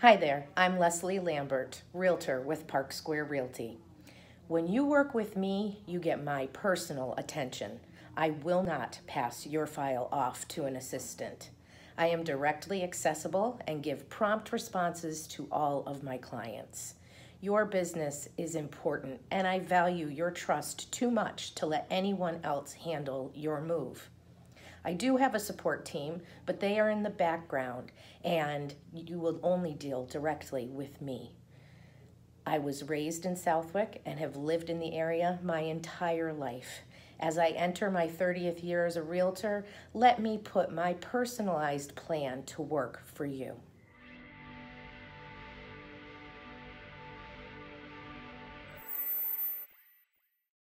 Hi there, I'm Lesley Lambert, Realtor with Park Square Realty. When you work with me, you get my personal attention. I will not pass your file off to an assistant. I am directly accessible and give prompt responses to all of my clients. Your business is important, and I value your trust too much to let anyone else handle your move. I do have a support team, but they are in the background, and you will only deal directly with me. I was raised in Southwick and have lived in the area my entire life. As I enter my 30th year as a realtor, let me put my personalized plan to work for you.